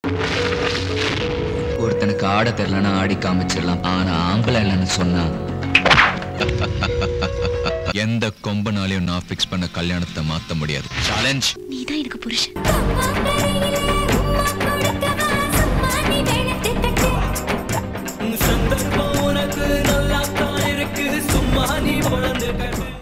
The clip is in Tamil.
ஒருத்தனுக்கு ஆட தெரியலன்னா ஆடி காமிச்சிடலாம், ஆனா ஆம்பளை இல்லைன்னு சொன்னா எந்த கொம்பனாலையும் நான் ஃபிக்ஸ் பண்ண கல்யாணத்தை மாத்த முடியாது. சேலஞ்ச். நீதான் எனக்கு புருஷன்.